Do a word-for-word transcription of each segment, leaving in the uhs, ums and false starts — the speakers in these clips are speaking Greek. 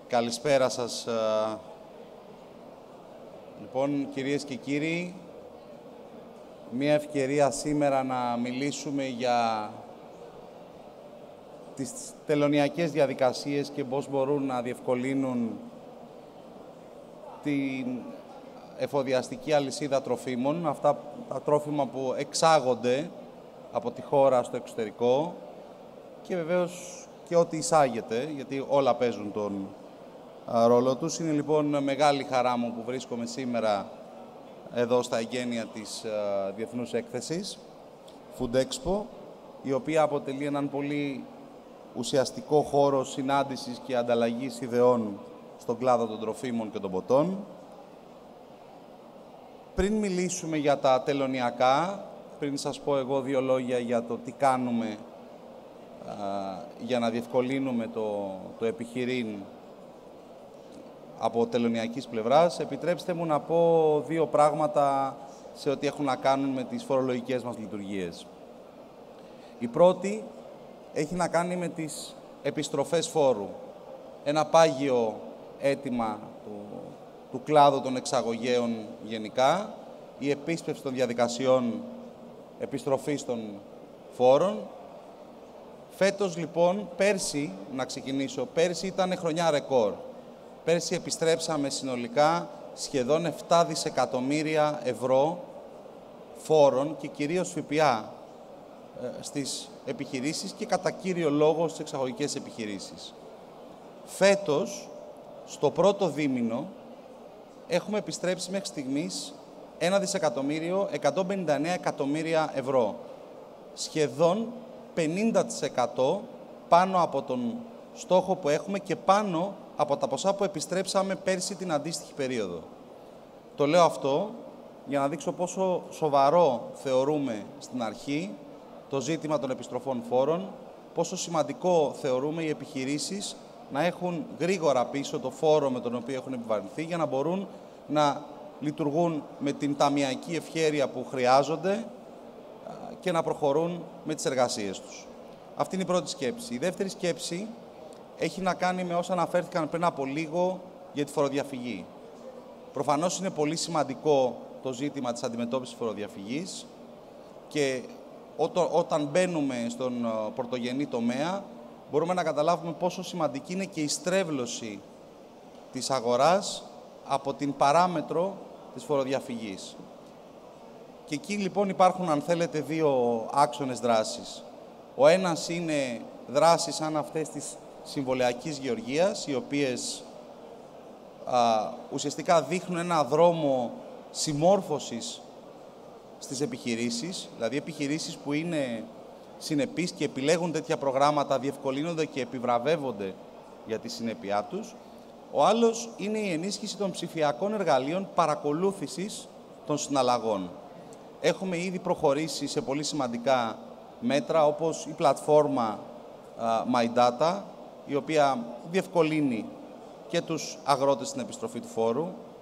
Καλησπέρα σας. Λοιπόν, κυρίες και κύριοι, μία ευκαιρία σήμερα να μιλήσουμε για τις τελωνειακές διαδικασίες και πώς μπορούν να διευκολύνουν την εφοδιαστική αλυσίδα τροφίμων, αυτά τα τρόφιμα που εξάγονται από τη χώρα στο εξωτερικό και βεβαίως και ό,τι εισάγεται, γιατί όλα παίζουν τον ρόλο τους. Είναι λοιπόν μεγάλη χαρά μου που βρίσκομαι σήμερα εδώ στα εγγένεια της uh, Διεθνούς Έκθεσης, Food Expo, η οποία αποτελεί έναν πολύ ουσιαστικό χώρο συνάντησης και ανταλλαγής ιδεών στον κλάδο των τροφίμων και των ποτών. Πριν μιλήσουμε για τα τελωνειακά, πριν σας πω εγώ δύο λόγια για το τι κάνουμε α, για να διευκολύνουμε το, το επιχειρήν από τελωνειακής πλευράς, επιτρέψτε μου να πω δύο πράγματα σε ό,τι έχουν να κάνουν με τις φορολογικές μας λειτουργίες. Η πρώτη έχει να κάνει με τις επιστροφές φόρου. Ένα πάγιο αίτημα του, του κλάδου των εξαγωγέων γενικά, η επίσπευση των διαδικασιών επιστροφής των φόρων. Φέτος λοιπόν, πέρσι, να ξεκινήσω, πέρσι ήταν χρονιά ρεκόρ. Πέρσι επιστρέψαμε συνολικά σχεδόν επτά δισεκατομμύρια ευρώ φόρων και κυρίως ΦΠΑ ε, στις επιχειρήσεις και κατά κύριο λόγο στις εξαγωγικές επιχειρήσεις. Φέτος, στο πρώτο δίμηνο, έχουμε επιστρέψει μέχρι στιγμής ένα δισεκατομμύριο εκατόν πενήντα εννέα εκατομμύρια ευρώ. Σχεδόν πενήντα τοις εκατό πάνω από τον στόχο που έχουμε και πάνω από τα ποσά που επιστρέψαμε πέρσι την αντίστοιχη περίοδο. Το λέω αυτό για να δείξω πόσο σοβαρό θεωρούμε στην αρχή το ζήτημα των επιστροφών φόρων, πόσο σημαντικό θεωρούμε οι επιχειρήσεις να έχουν γρήγορα πίσω το φόρο με τον οποίο έχουν επιβαρυνθεί για να μπορούν να λειτουργούν με την ταμιακή ευχέρεια που χρειάζονται και να προχωρούν με τις εργασίες τους. Αυτή είναι η πρώτη σκέψη. Η δεύτερη σκέψη έχει να κάνει με όσα αναφέρθηκαν πριν από λίγο για τη φοροδιαφυγή. Προφανώς είναι πολύ σημαντικό το ζήτημα της αντιμετώπισης φοροδιαφυγής και όταν μπαίνουμε στον πρωτογενή τομέα μπορούμε να καταλάβουμε πόσο σημαντική είναι και η στρέβλωση της αγοράς από την παράμετρο της φοροδιαφυγής. Και εκεί λοιπόν υπάρχουν, αν θέλετε, δύο άξονες δράσης. Ο ένας είναι δράσεις σαν αυτές της συμβολιακής γεωργίας, οι οποίες α, ουσιαστικά δείχνουν ένα δρόμο συμμόρφωσης στις επιχειρήσεις, δηλαδή επιχειρήσεις που είναι συνεπείς και επιλέγουν τέτοια προγράμματα, διευκολύνονται και επιβραβεύονται για τη συνέπειά τους. Ο άλλος είναι η ενίσχυση των ψηφιακών εργαλείων παρακολούθησης των συναλλαγών. Έχουμε ήδη προχωρήσει σε πολύ σημαντικά μέτρα, όπως η πλατφόρμα uh, My Data, η οποία διευκολύνει και τους αγρότες στην επιστροφή του φόρου.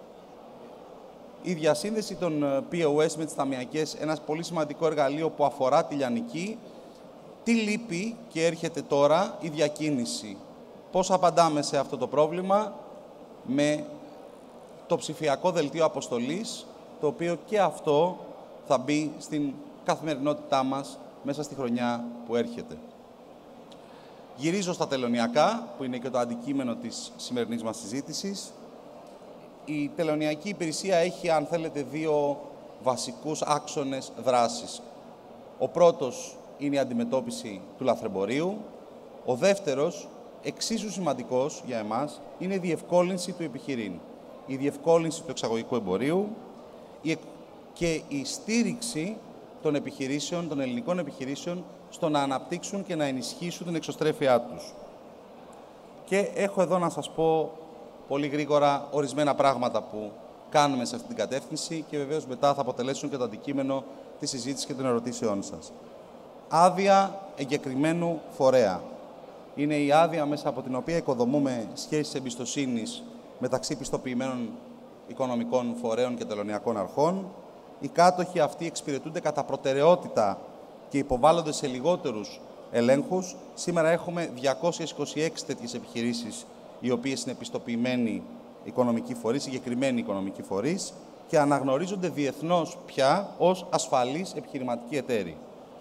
Η διασύνδεση των πι ο ες με τις ταμιακές, ένας πολύ σημαντικό εργαλείο που αφορά τη λιανική. Τι λείπει και έρχεται τώρα? Η διακίνηση. Πώς απαντάμε σε αυτό το πρόβλημα? Με το ψηφιακό δελτίο αποστολής, το οποίο και αυτό θα μπει στην καθημερινότητά μας μέσα στη χρονιά που έρχεται. Γυρίζω στα τελωνειακά, που είναι και το αντικείμενο της σημερινής μας συζήτησης. Η τελωνειακή υπηρεσία έχει, αν θέλετε, δύο βασικούς άξονες δράσης. Ο πρώτος είναι η αντιμετώπιση του λαθρεμπορίου. Ο δεύτερος, εξίσου σημαντικός για εμάς, είναι η διευκόλυνση του επιχειρήν. Η διευκόλυνση του εξαγωγικού εμπορίου και η στήριξη των επιχειρήσεων, των ελληνικών επιχειρήσεων, στο να αναπτύξουν και να ενισχύσουν την εξωστρέφειά τους. Και έχω εδώ να σας πω πολύ γρήγορα ορισμένα πράγματα που κάνουμε σε αυτή την κατεύθυνση και βεβαίως μετά θα αποτελέσουν και το αντικείμενο της συζήτησης και των ερωτήσεών σας. Άδεια εγκεκριμένου φορέα. Είναι η άδεια μέσα από την οποία οικοδομούμε σχέσεις εμπιστοσύνης μεταξύ πιστοποιημένων οικονομικών φορέων και τελωνειακών αρχών. Οι κάτοχοι αυτοί εξυπηρετούνται κατά προτεραιότητα και υποβάλλονται σε λιγότερους ελέγχους. Σήμερα έχουμε διακόσιες είκοσι έξι τέτοιες επιχειρήσεις οι οποίες είναι επιστοποιημένοι οικονομικοί φορείς, συγκεκριμένοι οικονομικοί φορείς και αναγνωρίζονται διεθνώς πια ως ασφαλείς επιχειρηματικοί εταίροι.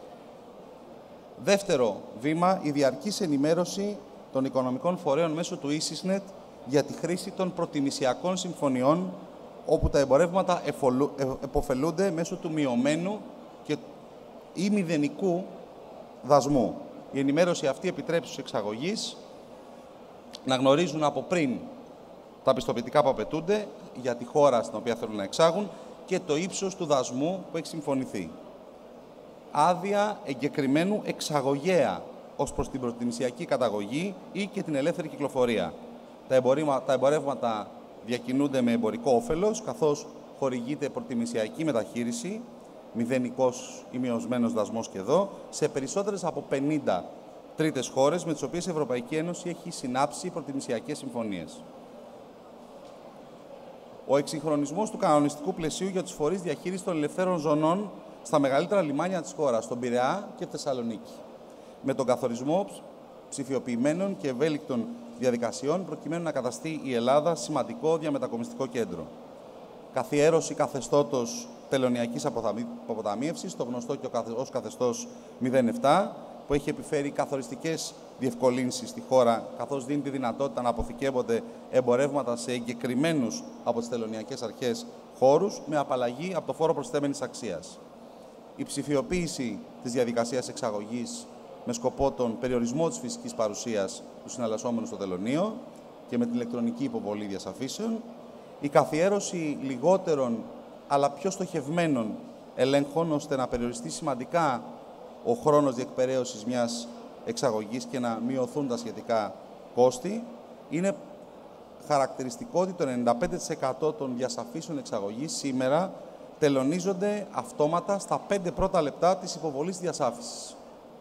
Δεύτερο βήμα, η διαρκής ενημέρωση των οικονομικών φορέων μέσω του ίσισνετ για τη χρήση των προτιμησιακών συμφωνιών, όπου τα εμπορεύματα επωφελούνται μέσω του μειωμένου και ή μηδενικού δασμού. Η ενημέρωση αυτή επιτρέπει στους εξαγωγείς να γνωρίζουν από πριν τα πιστοποιητικά που απαιτούνται για τη χώρα στην οποία θέλουν να εξάγουν και το ύψος του δασμού που έχει συμφωνηθεί. Άδεια εγκεκριμένου εξαγωγέα ως προς την προτιμησιακή καταγωγή ή και την ελεύθερη κυκλοφορία. Τα εμπορεύματα διακινούνται με εμπορικό όφελος, καθώς χορηγείται προτιμησιακή μεταχείριση, μηδενικός ή μειωσμένος δασμός και εδώ, σε περισσότερες από πενήντα τρίτες χώρες με τις οποίες η Ευρωπαϊκή Ένωση έχει συνάψει προτιμησιακές συμφωνίες. Ο εξυγχρονισμός του κανονιστικού πλαισίου για τους φορείς διαχείρισης των ελευθέρων ζωνών στα μεγαλύτερα λιμάνια της χώρας, στον Πειραιά και Θεσσαλονίκη, με τον καθορισμό ψηφιοποιημένων και ευέλικτων διαδικασιών προκειμένου να καταστεί η Ελλάδα σημαντικό διαμετακομιστικό κέντρο. Καθιέρωση καθεστώτος τελωνειακής αποταμίευσης, το γνωστό και ως καθεστώς μηδέν επτά, που έχει επιφέρει καθοριστικές διευκολύνσεις στη χώρα, καθώς δίνει τη δυνατότητα να αποθηκεύονται εμπορεύματα σε εγκεκριμένους από τις τελωνειακές αρχές χώρους, με απαλλαγή από το φόρο προσθέμενης αξίας. Η ψηφιοποίηση της διαδικασίας εξαγωγής με σκοπό τον περιορισμό της φυσικής παρουσίας του συναλλασσόμενου στο τελωνείο και με την ηλεκτρονική υποβολή διασαφήσεων, η καθιέρωση λιγότερων αλλά πιο στοχευμένων ελέγχων, ώστε να περιοριστεί σημαντικά ο χρόνος διεκπεραίωσης μιας εξαγωγής και να μειωθούν τα σχετικά κόστη, είναι χαρακτηριστικό ότι το ενενήντα πέντε τοις εκατό των διασαφήσεων εξαγωγής σήμερα τελωνίζονται αυτόματα στα πέντε πρώτα λεπτά της υποβολής διασάφησης.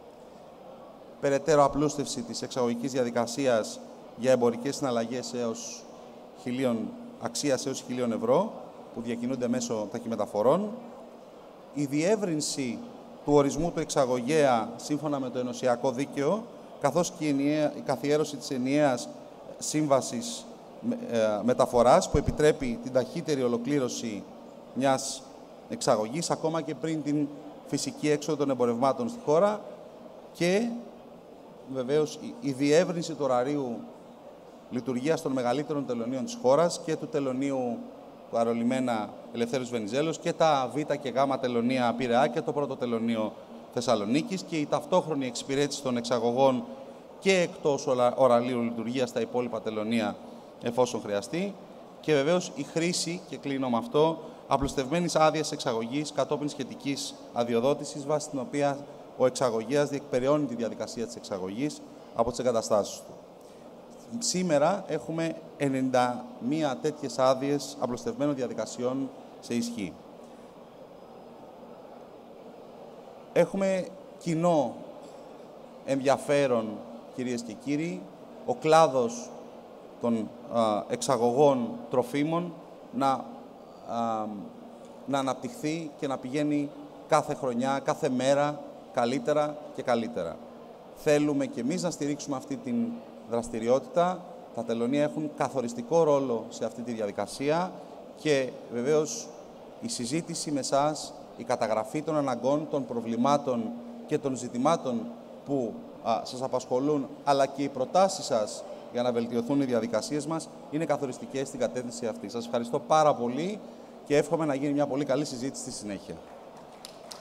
Περαιτέρω απλούστευση της εξαγωγικής διαδικασίας για εμπορικές συναλλαγές έως χιλίων, αξίας έως χιλίων ευρώ, που διακινούνται μέσω ταχυμεταφορών. Η διεύρυνση του ορισμού του εξαγωγέα σύμφωνα με το ενωσιακό δίκαιο, καθώς και η καθιέρωση της ενιαίας σύμβασης μεταφοράς, που επιτρέπει την ταχύτερη ολοκλήρωση μιας εξαγωγής, ακόμα και πριν την φυσική έξοδο των εμπορευμάτων στη χώρα, και βεβαίως η διεύρυνση του ωραρίου λειτουργίας των μεγαλύτερων τελωνίων της χώρας και του τελωνίου του Αερολιμένα Ελευθέριος Βενιζέλος και τα Β και Γ τελωνία Πειραιά και το πρώτο τελωνίο Θεσσαλονίκης, και η ταυτόχρονη εξυπηρέτηση των εξαγωγών και εκτός ωραρίου λειτουργίας στα υπόλοιπα τελωνία εφόσον χρειαστεί, και βεβαίως η χρήση, και κλείνω με αυτό, απλουστευμένης άδειας εξαγωγής κατόπιν σχετικής αδειοδότησης, βάσει την οποία ο εξαγωγέας διεκπεραιώνει τη διαδικασία της εξαγωγής από τις εγκαταστάσεις του. Σήμερα έχουμε ενενήντα μία τέτοιες άδειες απλουστευμένων διαδικασιών σε ισχύ. Έχουμε κοινό ενδιαφέρον, κυρίες και κύριοι, ο κλάδος των α, εξαγωγών τροφίμων να, α, να αναπτυχθεί και να πηγαίνει κάθε χρονιά, κάθε μέρα καλύτερα και καλύτερα. Θέλουμε και εμείς να στηρίξουμε αυτή την δραστηριότητα. Τα τελωνεία έχουν καθοριστικό ρόλο σε αυτή τη διαδικασία και βεβαίως η συζήτηση με εσάς, η καταγραφή των αναγκών, των προβλημάτων και των ζητημάτων που α, σας απασχολούν, αλλά και οι προτάσεις σας για να βελτιωθούν οι διαδικασίες μας, είναι καθοριστικές στην κατεύθυνση αυτή. Σας ευχαριστώ πάρα πολύ και εύχομαι να γίνει μια πολύ καλή συζήτηση στη συνέχεια.